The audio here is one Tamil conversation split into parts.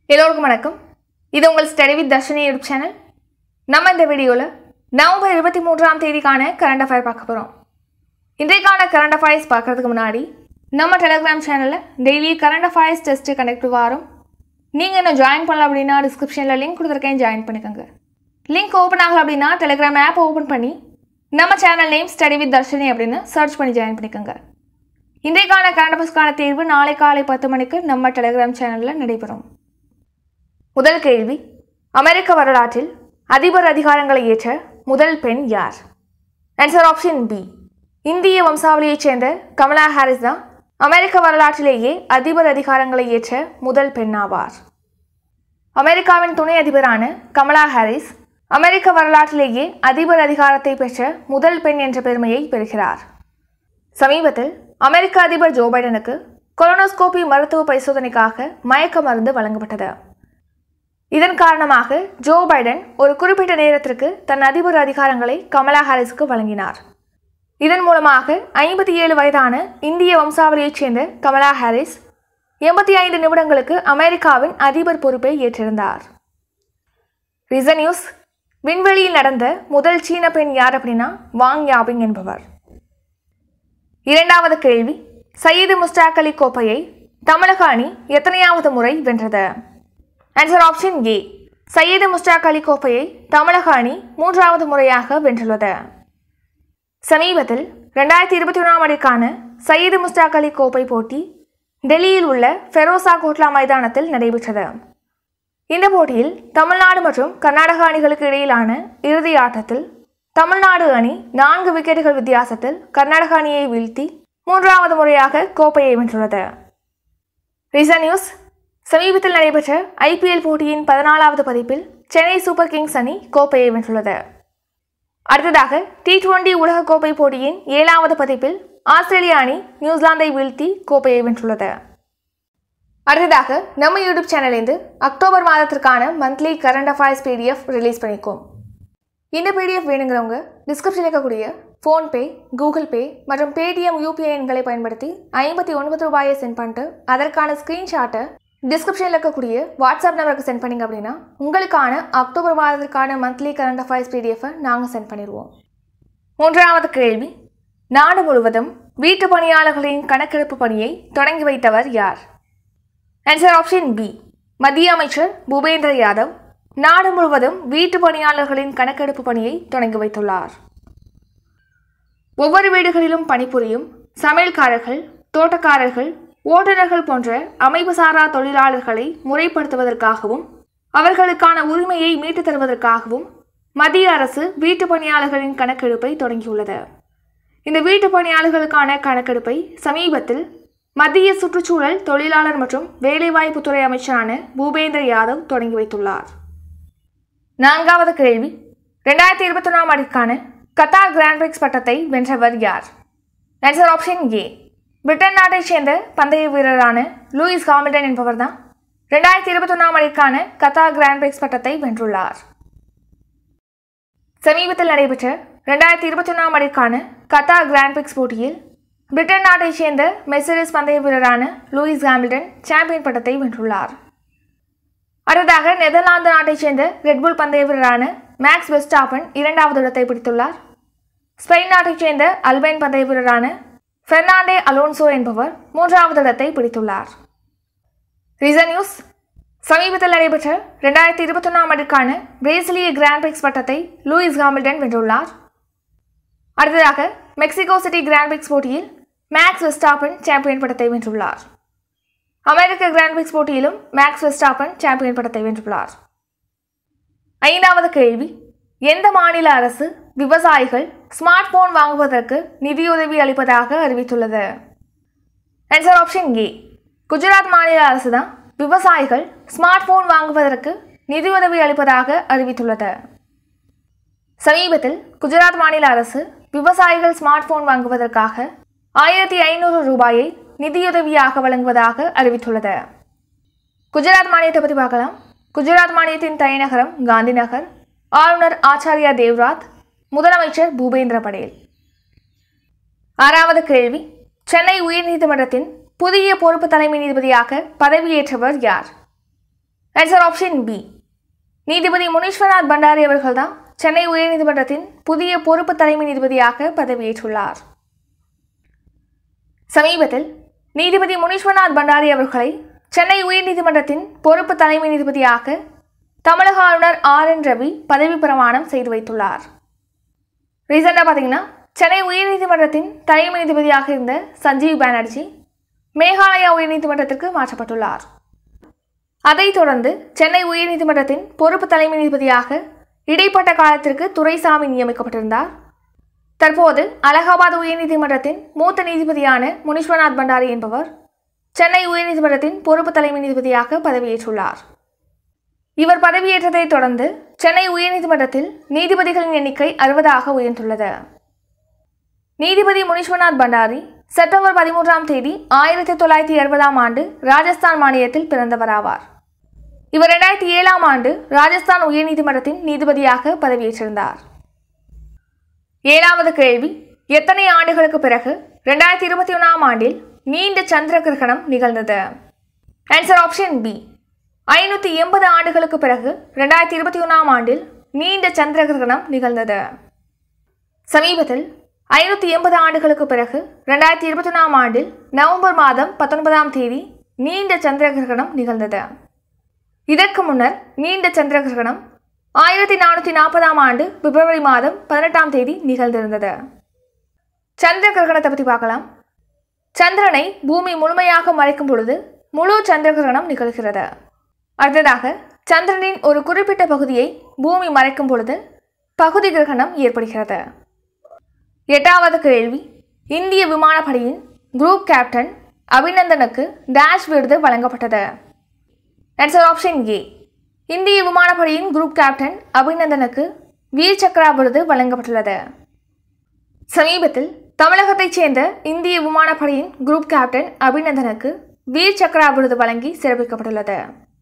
எல்லோருக்கும் வணக்கம். இது உங்கள் study with Dharshini YouTube channel. நம்ம இந்த வீடியோவில் நவம்பர் 23ஆம் தேதிக்கான கரண்ட் அஃபேர் பார்க்க போகிறோம். இன்றைக்கான கரண்ட் அஃபேர்ஸ் பார்க்குறதுக்கு முன்னாடி நம்ம டெலிகிராம் சேனலில் daily current affairs test conduct வாரம். நீங்கள் என்ன ஜாயின் பண்ணல அப்படின்னா டிஸ்கிரிப்ஷனில் லிங்க் கொடுத்துருக்கேன், ஜாயின் பண்ணிக்கோங்க. லிங்க் ஓப்பன் ஆகலை அப்படின்னா டெலிகிராம் ஆப் ஓப்பன் பண்ணி நம்ம channel name study with Dharshini அப்படின்னு சர்ச் பண்ணி ஜாயின் பண்ணிக்கோங்க. இன்றைக்கான கரண்ட் அஃபேர்ஸ்க்கான தேர்வு நாளை காலை 10 மணிக்கு நம்ம டெலிகிராம் சேனலில் நடைபெறும். முதல் கேள்வி, அமெரிக்க வரலாற்றில் அதிபர் அதிகாரங்களை ஏற்ற முதல் பெண் யார்? ஆன்சர் ஆப்ஷன் பி, இந்திய வம்சாவளியைச் சேர்ந்த கமலா ஹாரிஸ் தான் அமெரிக்க வரலாற்றிலேயே அதிபர் அதிகாரங்களை ஏற்ற முதல் பெண் ஆவார். அமெரிக்காவின் துணை அதிபரான கமலா ஹாரிஸ் அமெரிக்க வரலாற்றிலேயே அதிபர் அதிகாரத்தை பெற்ற முதல் பெண் என்ற பெருமையை பெறுகிறார். சமீபத்தில் அமெரிக்க அதிபர் ஜோ பைடனுக்கு கொலோனோஸ்கோபி மருத்துவ பரிசோதனைக்காக மயக்க மருந்து வழங்கப்பட்டது. இதன் காரணமாக ஜோ பைடன் ஒரு குறிப்பிட்ட நேரத்திற்கு தன் அதிபர் அதிகாரங்களை கமலா ஹாரிஸுக்கு வழங்கினார். இதன் மூலமாக 57 வயதான இந்திய வம்சாவளியைச் சேர்ந்த கமலா ஹாரிஸ் 85 நிமிடங்களுக்கு அமெரிக்காவின் அதிபர் பொறுப்பை ஏற்றிருந்தார். ரீசன் நியூஸ், விண்வெளியில் நடந்த முதல் சீன பெண் யார் அப்படின்னா வாங் யாபிங் என்பவர். இரண்டாவது கேள்வி, சையீது முஸ்டாக் அலி கோப்பையை தமிழக அணி எத்தனையாவது முறை வென்றது? Answer option A, Syed Mushtaq Ali கோப்பையை தமிழக அணி 3வது முறையாக வென்றுள்ளது. சமீபத்தில் 2021ஆம் ஆண்டிற்கான சையீது முஸ்டாக் அலி கோப்பை போட்டி டெல்லியில் உள்ள ஃபெரோசா கோட்லா மைதானத்தில் நடைபெற்றது. இந்த போட்டியில் தமிழ்நாடு மற்றும் கர்நாடக அணிகளுக்கு இடையிலான இறுதி ஆட்டத்தில் தமிழ்நாடு அணி 4 விக்கெட்டுகள் வித்தியாசத்தில் கர்நாடக அணியை வீழ்த்தி 3வது முறையாக கோப்பையை வென்றுள்ளது. ரீசன் நியூஸ், சமீபத்தில் நடைபெற்ற IPL போட்டியின் 14வது பதிப்பில் சென்னை சூப்பர் கிங்ஸ் அணி கோப்பையை வென்றுள்ளது. அடுத்ததாக T20 உலகக்கோப்பை போட்டியின் 7வது பதிப்பில் ஆஸ்திரேலிய அணி நியூசிலாந்தை வீழ்த்தி கோப்பையை வென்றுள்ளது. அடுத்ததாக நம்ம யூடியூப் சேனலிருந்து அக்டோபர் மாதத்திற்கான monthly current affairs PDF release பண்ணியிருக்கோம். இந்த PDF வேணுங்கிறவங்க டிஸ்கிரிப்ஷனில் இருக்கக்கூடிய ஃபோன்பே, கூகுள் பே மற்றும் Paytm UPI எண்களை பயன்படுத்தி 59 ரூபாயை சென்ட் பண்ணிட்டு அதற்கான ஸ்க்ரீன்ஷாட்டை டிஸ்கிரிப்ஷனில் இருக்கக்கூடிய வாட்ஸ்அப் நம்பருக்கு சென்ட் பண்ணிங்க அப்படின்னா உங்களுக்கான அக்டோபர் மாதத்திற்கான மந்த்லி கரண்ட் அஃபேர்ஸ் PDF நாங்கள் சென்ட் பண்ணிடுவோம். மூன்றாவது கேள்வி, நாடு முழுவதும் வீட்டு பணியாளர்களின் கணக்கெடுப்பு பணியை தொடங்கி வைத்தவர் யார்? ஆன்சர் ஆப்ஷன் பி, மத்திய அமைச்சர் பூபேந்திர யாதவ் நாடு முழுவதும் வீட்டு பணியாளர்களின் கணக்கெடுப்பு பணியை தொடங்கி வைத்துள்ளார். ஒவ்வொரு வீடுகளிலும் பணிபுரியும் சமையல்காரர்கள், தோட்டக்காரர்கள், ஓட்டுநர்கள் போன்ற அமைப்புசாரா தொழிலாளர்களை முறைப்படுத்துவதற்காகவும் அவர்களுக்கான உரிமையை மீட்டுத் தருவதற்காகவும் மத்திய அரசு வீட்டு பணியாளர்களின் கணக்கெடுப்பை தொடங்கியுள்ளது. இந்த வீட்டு பணியாளர்களுக்கான கணக்கெடுப்பை சமீபத்தில் மத்திய சுற்றுச்சூழல், தொழிலாளர் மற்றும் வேலைவாய்ப்புத்துறை அமைச்சரான பூபேந்திர யாதவ் தொடங்கி வைத்துள்ளார். நான்காவது கேள்வி, 2021ஆம் ஆண்டிற்கான கத்தார் கிராண்ட் பிரிக்ஸ் பட்டத்தை வென்றவர் யார்? ஆன்சர் ஆப்ஷன் ஏ, பிரிட்டன் நாட்டைச் சேர்ந்த பந்தய வீரரான லூயிஸ் ஹாமில்டன் என்பவர் தான் 2021ஆம் ஆண்டிற்கான கத்தார் கிராண்ட் பிரிக்ஸ் பட்டத்தை வென்றுள்ளார். சமீபத்தில் நடைபெற்ற 2021ஆம் ஆண்டிற்கான கத்தார் கிராண்ட் பிரிக்ஸ் போட்டியில் பிரிட்டன் நாட்டைச் சேர்ந்த மெர்சிடிஸ் பந்தய வீரரான லூயிஸ் ஹாமில்டன் சாம்பியன் பட்டத்தை வென்றுள்ளார். அடுத்ததாக நெதர்லாந்து நாட்டைச் சேர்ந்த ரெட்புல் பந்தய வீரரான மேக்ஸ் வெஸ்டாப்பன் 2வது இடத்தை பிடித்துள்ளார். ஸ்பெயின் நாட்டைச் சேர்ந்த அல்பைன் பந்தய வீரரான பெர்னாண்டோ அலோன்சோ என்பவர் 3வது இடத்தை பிடித்துள்ளார். ரீசன் நியூஸ், சமீபத்தில் நடைபெற்ற 2021ஆம் ஆண்டிற்கான பிரேசிலிய கிராண்ட் பிரிக்ஸ் பட்டத்தை லூயிஸ் ஹாமில்டன் வென்றுள்ளார். அடுத்ததாக மெக்சிகோ சிட்டி கிராண்ட் பிரிக்ஸ் போட்டியில் மேக்ஸ் வெஸ்டாப்பன் சாம்பியன் பட்டத்தை வென்றுள்ளார். அமெரிக்க கிராண்ட் பிரிக்ஸ் போட்டியிலும் மேக்ஸ் வெஸ்டாப்பன் சாம்பியன் பட்டத்தை வென்றுள்ளார். ஐந்தாவது கேள்வி, எந்த மாநில அரசு விவசாயிகள் ஸ்மார்ட் போன் வாங்குவதற்கு நிதியுதவி அளிப்பதாக அறிவித்துள்ளது? ஆன்சர் ஆப்ஷன் ஏ, குஜராத் மாநில அரசு தான் விவசாயிகள் ஸ்மார்ட் போன் வாங்குவதற்கு நிதியுதவி அளிப்பதாக அறிவித்துள்ளது. சமீபத்தில் குஜராத் மாநில அரசு விவசாயிகள் ஸ்மார்ட் போன் வாங்குவதற்காக 1500 ரூபாயை நிதியுதவியாக வழங்குவதாக அறிவித்துள்ளது. குஜராத் மாநிலத்தை பற்றி பார்க்கலாம். குஜராத் மாநிலத்தின் தலைநகரம் காந்தி நகர். ஆளுநர் ஆச்சாரியா தேவ்ராத், முதலமைச்சர் பூபேந்திர படேல். ஆறாவது கேள்வி, சென்னை உயர்நீதிமன்றத்தின் புதிய பொறுப்பு தலைமை நீதிபதியாக பதவியேற்றவர் யார்? Answer option B. நீதிபதி முனீஸ்வரநாத் பண்டாரி அவர்கள்தான் சென்னை உயர்நீதிமன்றத்தின் புதிய பொறுப்பு தலைமை நீதிபதியாக பதவியேற்றுள்ளார். சமீபத்தில் நீதிபதி முனீஸ்வரநாத் பண்டாரி அவர்களை சென்னை உயர்நீதிமன்றத்தின் பொறுப்பு தலைமை நீதிபதியாக தமிழக ஆளுநர் RRB பதவி பிரமாணம் செய்து வைத்துள்ளார். ரீசெண்டாக பார்த்தீங்கன்னா சென்னை உயர்நீதிமன்றத்தின் தலைமை நீதிபதியாக இருந்த சஞ்சீவ் பானர்ஜி மேகாலயா உயர்நீதிமன்றத்திற்கு மாற்றப்பட்டுள்ளார். அதைத் தொடர்ந்து சென்னை உயர்நீதிமன்றத்தின் பொறுப்பு தலைமை நீதிபதியாக இடைப்பட்ட காலத்திற்கு துரைசாமி நியமிக்கப்பட்டிருந்தார். தற்போது அலகாபாத் உயர்நீதிமன்றத்தின் மூத்த நீதிபதியான முனீஸ்வரநாத் பண்டாரி என்பவர் சென்னை உயர்நீதிமன்றத்தின் பொறுப்பு தலைமை நீதிபதியாக பதவியேற்றுள்ளார். இவர் பதவியேற்றதைத் தொடர்ந்து சென்னை உயர்நீதிமன்றத்தில் நீதிபதிகளின் எண்ணிக்கை 60ஆக உயர்ந்துள்ளது. நீதிபதி முனீஸ்வரநாத் பண்டாரி செப்டம்பர் 13 1960 ராஜஸ்தான் மாநிலத்தில் பிறந்தவராவார். இவர் 2007 ராஜஸ்தான் உயர்நீதிமன்றத்தின் நீதிபதியாக பதவியேற்றிருந்தார். 7வது கேள்வி, எத்தனை ஆண்டுகளுக்கு பிறகு 2021 நீண்ட சந்திர கிரகணம் நிகழ்ந்தது? Answer option B. 580 ஆண்டுகளுக்கு பிறகு 2021 நீண்ட சந்திர கிரகணம் நிகழ்ந்தது. சமீபத்தில் 580 ஆண்டுகளுக்கு பிறகு 2021 நவம்பர் 19 நீண்ட சந்திர கிரகணம் நிகழ்ந்தது. இதற்கு முன்னர் நீண்ட சந்திர கிரகணம் 1440 பிப்ரவரி 18 நிகழ்ந்திருந்தது. சந்திர கிரகணத்தை பற்றி பார்க்கலாம். சந்திரனை பூமி முழுமையாக மறைக்கும் பொழுது முழு சந்திர கிரகணம் நிகழ்கிறது. அடுத்ததாக சந்திரனின் ஒரு குறிப்பிட்ட பகுதியை பூமி மறைக்கும் பொழுது பகுதி கிரகணம் ஏற்படுகிறது. 8வது கேள்வி, இந்திய விமானப்படையின் குரூப் கேப்டன் அபிநந்தனுக்கு டேஷ் விருது வழங்கப்பட்டது. Answer option A. இந்திய விமானப்படையின் குரூப் கேப்டன் அபிநந்தனுக்கு வீர் சக்ரா விருது வழங்கப்பட்டுள்ளது. சமீபத்தில் தமிழகத்தைச் சேர்ந்த இந்திய விமானப்படையின் குரூப் கேப்டன் அபிநந்தனுக்கு வீர் சக்ரா விருது வழங்கி சிறப்பிக்கப்பட்டுள்ளது.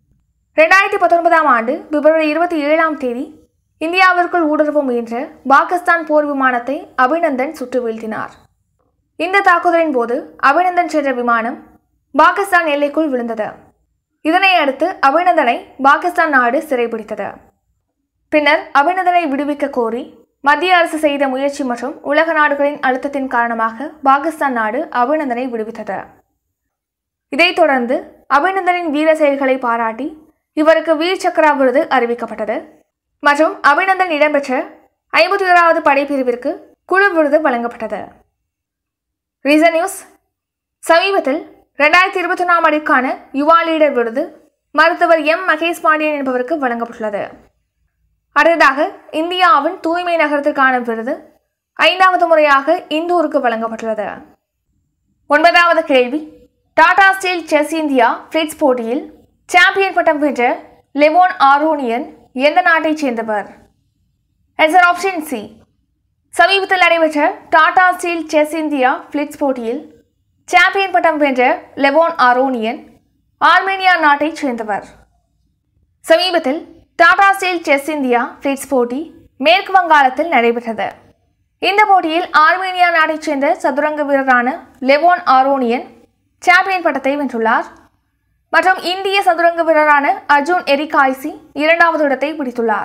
2019 பிப்ரவரி 27 இந்தியாவிற்குள் ஊடுருவ முயன்ற பாகிஸ்தான் போர் விமானத்தை அபிநந்தன் சுட்டு வீழ்த்தினார். இந்த தாக்குதலின் போது அபிநந்தன் சென்ற விமானம் பாகிஸ்தான் எல்லைக்குள் விழுந்தது. இதனை அடுத்து அபிநந்தனை பாகிஸ்தான் நாடு சிறைபிடித்தது. பின்னர் அபிநந்தனை விடுவிக்க கோரி மத்திய அரசு செய்த முயற்சி மற்றும் உலக நாடுகளின் அழுத்தத்தின் காரணமாக பாகிஸ்தான் நாடு அபிநந்தனை விடுவித்தது. இதைத் தொடர்ந்து அபிநந்தனின் வீர செயல்களை பாராட்டி இவருக்கு வீர் சக்ரா விருது அறிவிக்கப்பட்டது மற்றும் அபிநந்தன் இடம்பெற்ற 51வது படைப்பிரிவிற்கு குழு விருது வழங்கப்பட்டது. ரீசன் நியூஸ், சமீபத்தில் 2021 யுவா லீடர் விருது மருத்துவர் மகேஷ் பாண்டியன் என்பவருக்கு வழங்கப்பட்டுள்ளது. அடுத்ததாக இந்தியாவின் தூய்மை நகரத்திற்கான விருது 5வது முறையாக இந்தூருக்கு வழங்கப்பட்டுள்ளது. 9வது கேள்வி, Tata steel chess India blitz போட்டியில் சாம்பியன் பட்டம் வென்ற லெவோன் ஆரோனியன் எந்த நாட்டைச் சேர்ந்தவர்? Answer option C. சமீபத்தில் நடைபெற்ற Tata steel chess India blitz போட்டியில் சாம்பியன் பட்டம் வென்ற லெவோன் ஆரோனியன் ஆர்மேனியா நாட்டைச் சேர்ந்தவர். சமீபத்தில் Tata steel chess India blitz போட்டி மேற்கு வங்காளத்தில் நடைபெற்றது. இந்த போட்டியில் ஆர்மேனியா நாட்டைச் சேர்ந்த சதுரங்க வீரரான லெவோன் ஆரோனியன் சாம்பியன் பட்டத்தை வென்றுள்ளார் மற்றும் இந்திய சதுரங்க வீரரான அர்ஜுன் எரிகாய்சி 2வது இடத்தை பிடித்துள்ளார்.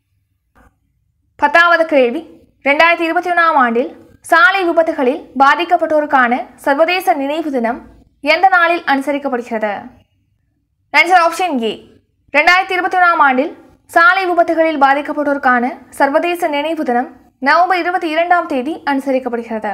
10வது கேள்வி, 2021 சாலை விபத்துகளில் பாதிக்கப்பட்டோருக்கான சர்வதேச நினைவு தினம் எந்த நாளில் அனுசரிக்கப்படுகிறது? ஆன்சர் ஆப்ஷன் ஏ. 2021 சாலை விபத்துகளில் பாதிக்கப்பட்டோருக்கான சர்வதேச நினைவு தினம் நவம்பர் 22 அனுசரிக்கப்படுகிறது.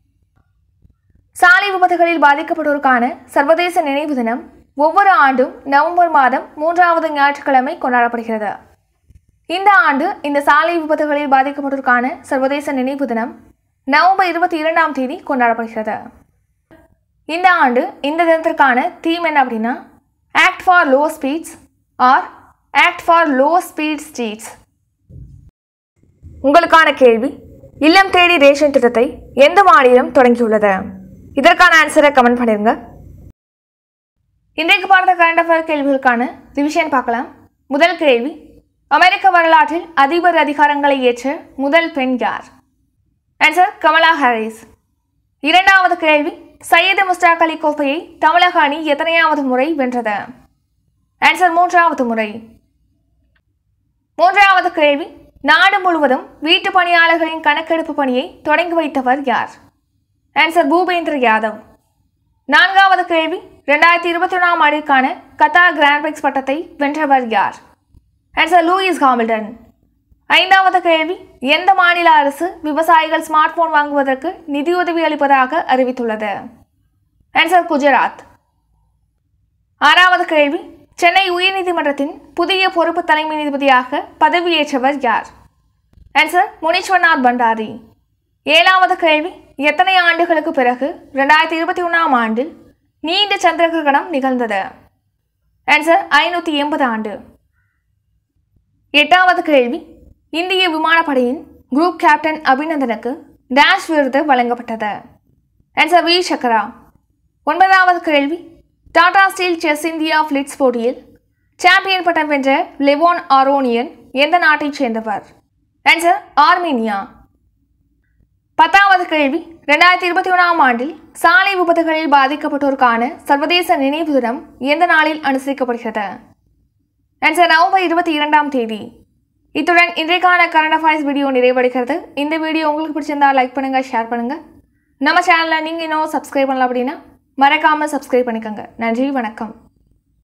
சாலை விபத்துகளில் பாதிக்கப்பட்டோருக்கான சர்வதேச நினைவு தினம் ஒவ்வொரு ஆண்டும் நவம்பர் 3வது ஞாயிற்றுக்கிழமை கொண்டாடப்படுகிறது. இந்த ஆண்டு இந்த சாலை விபத்துகளில் பாதிக்கப்பட்டோருக்கான சர்வதேச நினைவு தினம் நவம்பர் 22 கொண்டாடப்படுகிறது. இந்த ஆண்டு இந்த தினத்திற்கான தீம் என்ன அப்படின்னா, act for low speeds or act for low speed streets. உங்களுக்கான கேள்வி, இல்லம் தேடி ரேஷன் திட்டத்தை எந்த மாநிலம் தொடங்கியுள்ளது? இதற்கான ஆன்சரை கமெண்ட் பண்ணிருங்க. இன்றைக்கு பார்த்த கரண்ட் அஃபேர் கேள்விகளுக்கான ரிவிஷன் பார்க்கலாம். முதல் கேள்வி, அமெரிக்க வரலாற்றில் அதிபர் அதிகாரங்களை ஏற்ற முதல் பெண் யார்? Answer Kamala Harris. 2வது கேள்வி, சையது முஸ்டாக் அலி கோப்பையை தமிழக அணி எத்தனையாவது முறை வென்றது? ஆன்சர் மூன்றாவது முறை. மூன்றாவது கேள்வி, நாடு முழுவதும் வீட்டு பணியாளர்களின் கணக்கெடுப்பு பணியை தொடங்கி வைத்தவர் யார்? ஆன்சர் பூபேந்திர யாதவ். நான்காவது கேள்வி, 2021ஆம் ஆண்டிற்கான கத்தார் கிராண்ட் பிரிக்ஸ் பட்டத்தை வென்றவர் யார்? Answer Lewis Hamilton. ஐந்தாவது கேள்வி, எந்த மாநில அரசு விவசாயிகள் ஸ்மார்ட் போன் வாங்குவதற்கு நிதியுதவி அளிப்பதாக அறிவித்துள்ளது? ஆன்சர் குஜராத். ஆறாவது கேள்வி, சென்னை உயர்நீதிமன்றத்தின் புதிய பொறுப்பு தலைமை நீதிபதியாக பதவியேற்றவர் யார்? ஆன்சர் முனீஸ்வர்நாத் பண்டாரி. ஏழாவது கேள்வி, எத்தனை ஆண்டுகளுக்கு பிறகு 2021ஆம் ஆண்டில் நீண்ட சந்திர கிரகணம் நிகழ்ந்தது? ஆன்சர் 580 ஆண்டு. எட்டாவது கேள்வி, இந்திய விமானப்படையின் குரூப் கேப்டன் அபிநந்தனுக்கு டேஷ் விருது வழங்கப்பட்டது? ஆன்சர் வீர் சக்ரா. ஒன்பதாவது கேள்வி, Tata steel chess India blitz போட்டியில் சாம்பியன் பட்டம் வென்ற லெவோன் ஆரோனியன் எந்த நாட்டைச் சேர்ந்தவர்? Answer Armenia. பத்தாவது கேள்வி, 2021ஆம் ஆண்டில் சாலை விபத்துகளில் பாதிக்கப்பட்டோருக்கான சர்வதேச நினைவு தினம் எந்த நாளில் அனுசரிக்கப்படுகிறது? ஆன்சர் நவம்பர் 22ஆம் தேதி. இத்துடன் இன்றைக்கான கரண்ட் அஃபேர்ஸ் வீடியோ நிறைவடைகிறது. இந்த வீடியோ உங்களுக்கு பிடிச்சிருந்தா லைக் பண்ணுங்க, ஷேர் பண்ணுங்க. நம்ம சேனலை நீங்கள் இன்னும் சப்ஸ்கிரைப் பண்ணலாம் அப்படின்னா மறக்காமல் சப்ஸ்கிரைப் பண்ணிக்கோங்க. நன்றி, வணக்கம்.